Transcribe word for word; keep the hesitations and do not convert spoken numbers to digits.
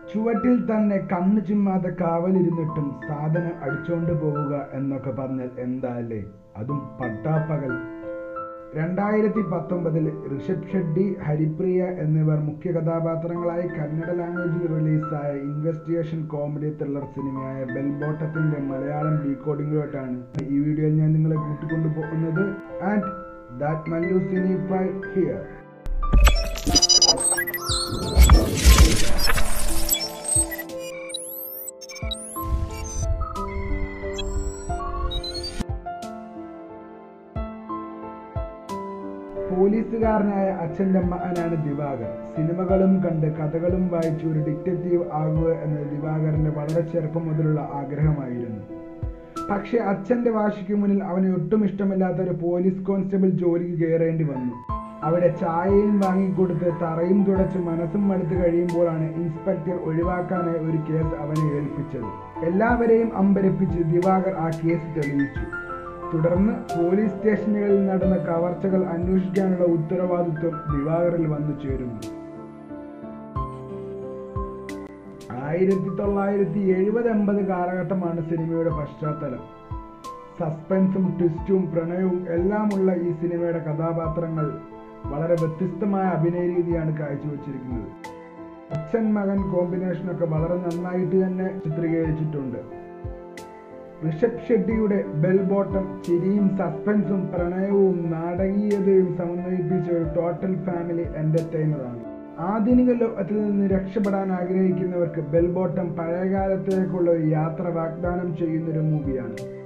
ചുവട്ടിൽ തന്നെ കണ്ണു ചിമ്മാതെ കാവലിരുന്നിട്ടും സാധനം അടിച്ചോണ്ട് പോവുക എന്നൊക്കെ പറഞ്ഞാൽ എന്താ അല്ലേ, അതും പട്ടാപ്പകൽ. രണ്ടായിരത്തി പത്തൊമ്പതിൽ ഋഷഭ് ഷെട്ടി, ഹരിപ്രിയ എന്നിവർ മുഖ്യ കഥാപാത്രങ്ങളായി കന്നഡ ലാംഗ്വേജിൽ റിലീസായ ഇൻവെസ്റ്റിഗേഷൻ കോമഡി ത്രില്ലർ സിനിമയായ ബെൽ ബോട്ടത്തിന്റെ മലയാളം ഡീകോഡിംഗിലോട്ടാണ് ഈ വീഡിയോയിൽ ഞാൻ നിങ്ങളെ കൂട്ടിക്കൊണ്ടു പോകുന്നത്. And thatmallucinephile here. പോലീസുകാരനായ അച്ഛൻ്റെ മകനാണ് ദിവാകർ. സിനിമകളും കണ്ട് കഥകളും വായിച്ച് ഒരു ഡിറ്റക്റ്റീവ് ആകുക എന്നത് ദിവാകറിന്റെ വളരെ ചെറുപ്പം മുതലുള്ള ആഗ്രഹമായിരുന്നു. പക്ഷെ അച്ഛൻ്റെ വാശിക്ക് മുന്നിൽ അവന് ഒട്ടും ഇഷ്ടമില്ലാത്ത ഒരു പോലീസ് കോൺസ്റ്റബിൾ ജോലിക്ക് കയറേണ്ടി വന്നു. അവിടെ ചായയും വാങ്ങിക്കൊടുത്ത് തറയും തുടച്ച് മനസ്സും മടുത്ത് കഴിയുമ്പോഴാണ് ഇൻസ്പെക്ടർ ഒഴിവാക്കാനായി ഒരു കേസ് അവനെ ഏൽപ്പിച്ചത്. എല്ലാവരെയും അമ്പരപ്പിച്ച് ദിവാകർ ആ കേസ് തെളിയിച്ചു. തുടർന്ന് പോലീസ് സ്റ്റേഷനുകളിൽ നടന്ന കവർച്ചകൾ അന്വേഷിക്കാനുള്ള ഉത്തരവാദിത്വം ദിവാകറിൽ വന്നു ചേരുന്നു. ആയിരത്തി തൊള്ളായിരത്തി എഴുപത് എൺപത് കാലഘട്ടമാണ് സിനിമയുടെ പശ്ചാത്തലം. സസ്പെൻസും ട്വിസ്റ്റും പ്രണയവും എല്ലാമുള്ള ഈ സിനിമയുടെ കഥാപാത്രങ്ങൾ വളരെ വ്യത്യസ്തമായ അഭിനയ രീതിയാണ് കാഴ്ചവെച്ചിരിക്കുന്നത്. അച്ഛൻ മകൻ കോമ്പിനേഷനൊക്കെ വളരെ നന്നായിട്ട് തന്നെ ചിത്രീകരിച്ചിട്ടുണ്ട്. ഋഷഭ് ഷെട്ടിയുടെ ബെൽ ബോട്ടം ചിരിയും സസ്പെൻസും പ്രണയവും നാടകീയതയും സമന്വയിപ്പിച്ച ഒരു ടോട്ടൽ ഫാമിലി എന്റർടൈനറാണ്. ആധുനിക ലോകത്തിൽ നിന്ന് രക്ഷപ്പെടാൻ ആഗ്രഹിക്കുന്നവർക്ക് ബെൽ ബോട്ടം പഴയകാലത്തേക്കുള്ള ഒരു യാത്ര വാഗ്ദാനം ചെയ്യുന്നൊരു മൂവിയാണ്.